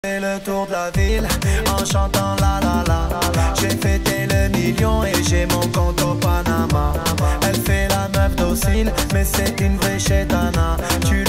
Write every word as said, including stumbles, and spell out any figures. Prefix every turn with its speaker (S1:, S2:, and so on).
S1: Fait le tour de la ville en chantant la la la. J'ai fêté le million et j'ai mon compte au Panama. Elle fait la meuf docile mais c'est une vraie chétana. Tu